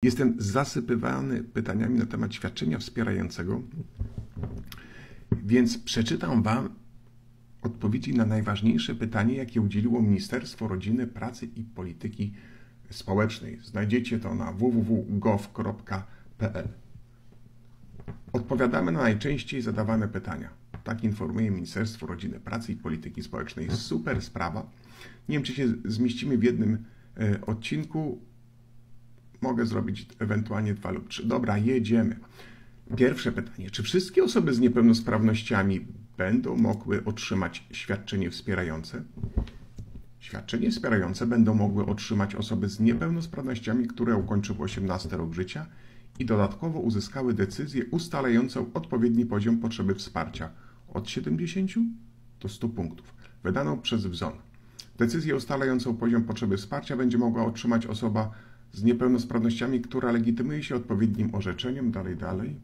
Jestem zasypywany pytaniami na temat świadczenia wspierającego, więc przeczytam Wam odpowiedzi na najważniejsze pytanie, jakie udzieliło Ministerstwo Rodziny, Pracy i Polityki Społecznej. Znajdziecie to na www.gov.pl. Odpowiadamy na najczęściej zadawane pytania. Tak informuje Ministerstwo Rodziny, Pracy i Polityki Społecznej. Super sprawa. Nie wiem, czy się zmieścimy w jednym odcinku. Mogę zrobić ewentualnie 2 lub 3. Dobra, jedziemy. Pierwsze pytanie. Czy wszystkie osoby z niepełnosprawnościami będą mogły otrzymać świadczenie wspierające? Świadczenie wspierające będą mogły otrzymać osoby z niepełnosprawnościami, które ukończyły 18 rok życia i dodatkowo uzyskały decyzję ustalającą odpowiedni poziom potrzeby wsparcia od 70 do 100 punktów, wydaną przez WZON. Decyzję ustalającą poziom potrzeby wsparcia będzie mogła otrzymać osoba z niepełnosprawnościami, która legitymuje się odpowiednim orzeczeniem, dalej.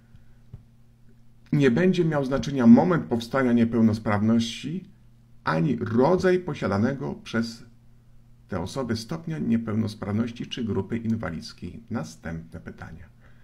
Nie będzie miał znaczenia moment powstania niepełnosprawności, ani rodzaj posiadanego przez te osoby stopnia niepełnosprawności czy grupy inwalidzkiej. Następne pytanie.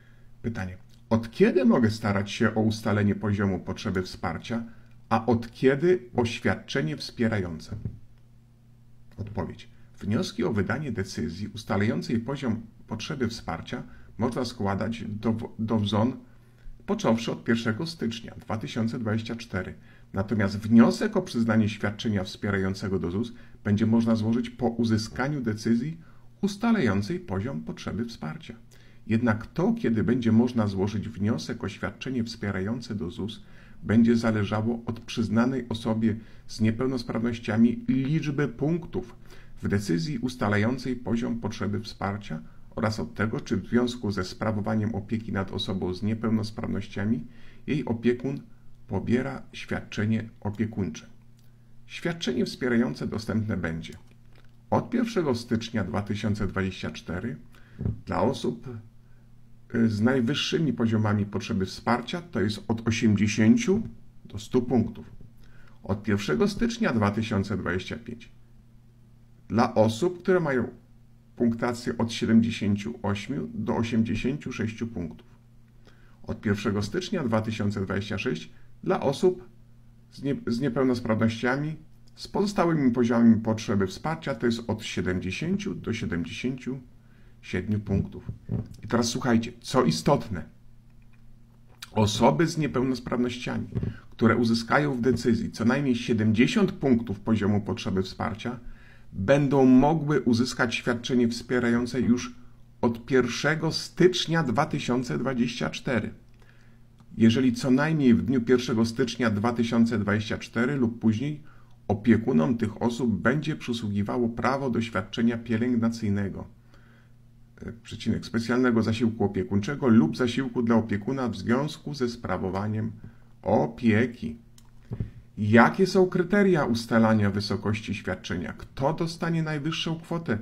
Od kiedy mogę starać się o ustalenie poziomu potrzeby wsparcia, a od kiedy o świadczenie wspierające? Odpowiedź. Wnioski o wydanie decyzji ustalającej poziom potrzeby wsparcia można składać do WZON począwszy od 1 stycznia 2024. Natomiast wniosek o przyznanie świadczenia wspierającego do ZUS będzie można złożyć po uzyskaniu decyzji ustalającej poziom potrzeby wsparcia. Jednak to, kiedy będzie można złożyć wniosek o świadczenie wspierające do ZUS, będzie zależało od przyznanej osobie z niepełnosprawnościami liczby punktów w decyzji ustalającej poziom potrzeby wsparcia oraz od tego, czy w związku ze sprawowaniem opieki nad osobą z niepełnosprawnościami jej opiekun pobiera świadczenie opiekuńcze. Świadczenie wspierające dostępne będzie od 1 stycznia 2024 dla osób z najwyższymi poziomami potrzeby wsparcia, to jest od 80 do 100 punktów. Od 1 stycznia 2025 dla osób, które mają punktację od 78 do 86 punktów. Od 1 stycznia 2026 dla osób z niepełnosprawnościami z pozostałymi poziomami potrzeby wsparcia, to jest od 70 do 77 punktów. I teraz słuchajcie, co istotne, osoby z niepełnosprawnościami, które uzyskają w decyzji co najmniej 70 punktów poziomu potrzeby wsparcia, będą mogły uzyskać świadczenie wspierające już od 1 stycznia 2024. Jeżeli co najmniej w dniu 1 stycznia 2024 lub później opiekunom tych osób będzie przysługiwało prawo do świadczenia pielęgnacyjnego, specjalnego zasiłku opiekuńczego lub zasiłku dla opiekuna w związku ze sprawowaniem opieki. Jakie są kryteria ustalania wysokości świadczenia? Kto dostanie najwyższą kwotę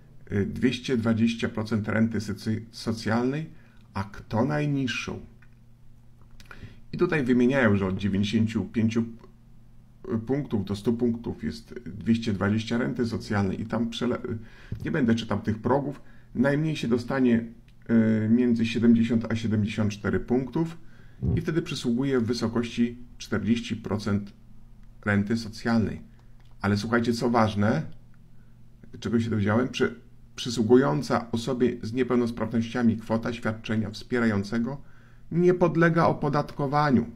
220% renty socjalnej, a kto najniższą? I tutaj wymieniają, że od 95 punktów do 100 punktów jest 220 renty socjalnej i tam nie będę czytał tych progów. Najmniej się dostanie między 70 a 74 punktów i wtedy przysługuje w wysokości 40% renty socjalnej. Ale słuchajcie, co ważne, czego się dowiedziałem, przysługująca osobie z niepełnosprawnościami kwota świadczenia wspierającego nie podlega opodatkowaniu.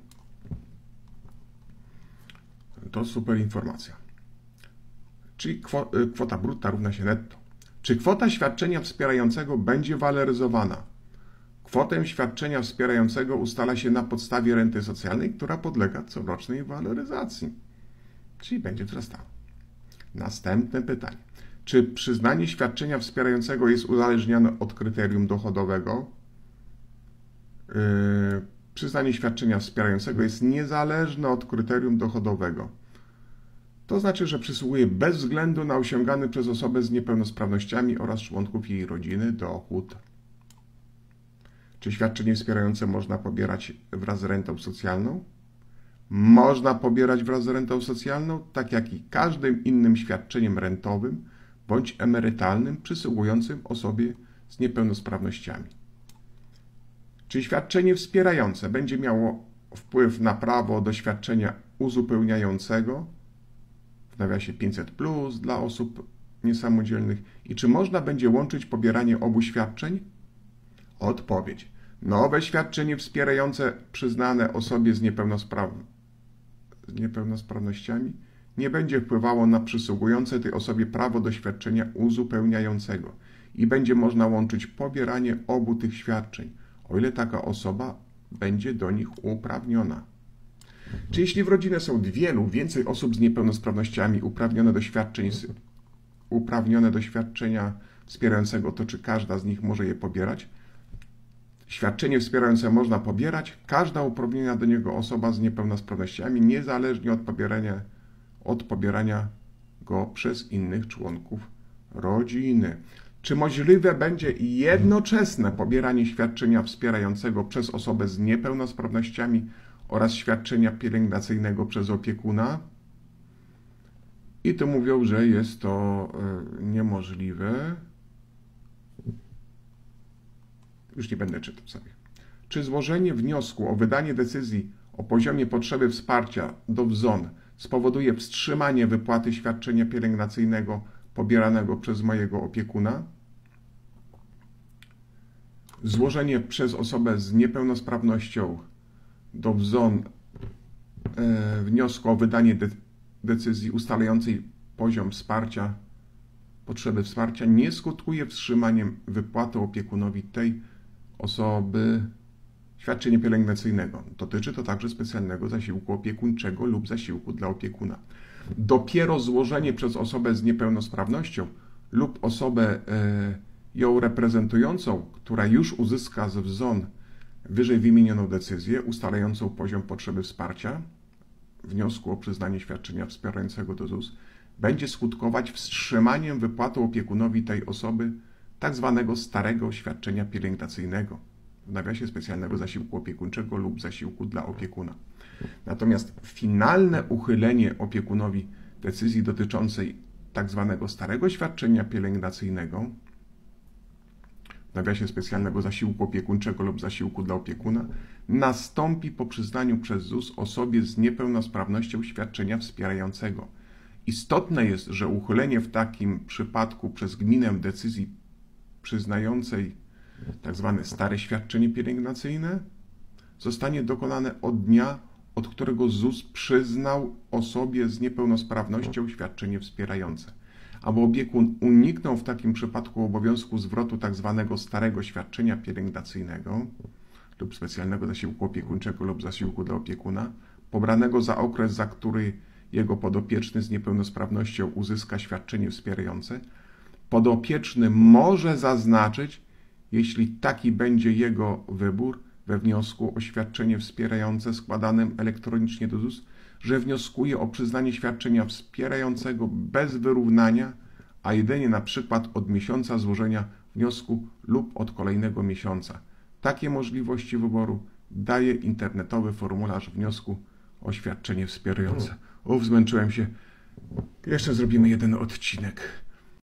To super informacja. Czyli kwota brutta równa się netto. Czy kwota świadczenia wspierającego będzie waloryzowana? Kwotę świadczenia wspierającego ustala się na podstawie renty socjalnej, która podlega corocznej waloryzacji. Czyli będzie wzrastała. Następne pytanie. Czy przyznanie świadczenia wspierającego jest uzależnione od kryterium dochodowego? Przyznanie świadczenia wspierającego jest niezależne od kryterium dochodowego. To znaczy, że przysługuje bez względu na osiągany przez osobę z niepełnosprawnościami oraz członków jej rodziny dochód. Czy świadczenie wspierające można pobierać wraz z rentą socjalną? Można pobierać wraz z rentą socjalną, tak jak i każdym innym świadczeniem rentowym bądź emerytalnym przysługującym osobie z niepełnosprawnościami. Czy świadczenie wspierające będzie miało wpływ na prawo do świadczenia uzupełniającego, w nawiasie 500+, dla osób niesamodzielnych, i czy można będzie łączyć pobieranie obu świadczeń? Odpowiedź. Nowe świadczenie wspierające przyznane osobie z niepełnosprawnościami nie będzie wpływało na przysługujące tej osobie prawo do świadczenia uzupełniającego i będzie można łączyć pobieranie obu tych świadczeń, o ile taka osoba będzie do nich uprawniona. Czy jeśli w rodzinie są 2 lub więcej osób z niepełnosprawnościami uprawnione do świadczenia wspierającego, to czy każda z nich może je pobierać? Świadczenie wspierające można pobierać każda uprawniona do niego osoba z niepełnosprawnościami, niezależnie od pobierania go przez innych członków rodziny. Czy możliwe będzie jednoczesne pobieranie świadczenia wspierającego przez osobę z niepełnosprawnościami oraz świadczenia pielęgnacyjnego przez opiekuna? I to mówią, że jest to niemożliwe. Już nie będę czytał sobie. Czy złożenie wniosku o wydanie decyzji o poziomie potrzeby wsparcia do WZON spowoduje wstrzymanie wypłaty świadczenia pielęgnacyjnego pobieranego przez mojego opiekuna? Złożenie przez osobę z niepełnosprawnością do WZON wniosku o wydanie decyzji ustalającej poziom wsparcia, potrzeby wsparcia nie skutkuje wstrzymaniem wypłaty opiekunowi tej osoby świadczenia pielęgnacyjnego. Dotyczy to także specjalnego zasiłku opiekuńczego lub zasiłku dla opiekuna. Dopiero złożenie przez osobę z niepełnosprawnością lub osobę ją reprezentującą, która już uzyska z WZON wyżej wymienioną decyzję ustalającą poziom potrzeby wsparcia, wniosku o przyznanie świadczenia wspierającego do ZUS, będzie skutkować wstrzymaniem wypłaty opiekunowi tej osoby tzw. starego świadczenia pielęgnacyjnego, w nawiasie specjalnego zasiłku opiekuńczego lub zasiłku dla opiekuna. Natomiast finalne uchylenie opiekunowi decyzji dotyczącej tzw. starego świadczenia pielęgnacyjnego, w nawiasie specjalnego zasiłku opiekuńczego lub zasiłku dla opiekuna, nastąpi po przyznaniu przez ZUS osobie z niepełnosprawnością świadczenia wspierającego. Istotne jest, że uchylenie w takim przypadku przez gminę decyzji przyznającej tzw. stare świadczenie pielęgnacyjne zostanie dokonane od dnia, od którego ZUS przyznał osobie z niepełnosprawnością świadczenie wspierające. Aby opiekun uniknął w takim przypadku obowiązku zwrotu tzw. starego świadczenia pielęgnacyjnego lub specjalnego zasiłku opiekuńczego lub zasiłku dla opiekuna, pobranego za okres, za który jego podopieczny z niepełnosprawnością uzyska świadczenie wspierające, podopieczny może zaznaczyć, jeśli taki będzie jego wybór we wniosku o świadczenie wspierające składanym elektronicznie do ZUS, że wnioskuje o przyznanie świadczenia wspierającego bez wyrównania, a jedynie na przykład od miesiąca złożenia wniosku lub od kolejnego miesiąca. Takie możliwości wyboru daje internetowy formularz wniosku o świadczenie wspierające. Zmęczyłem się. Jeszcze zrobimy jeden odcinek.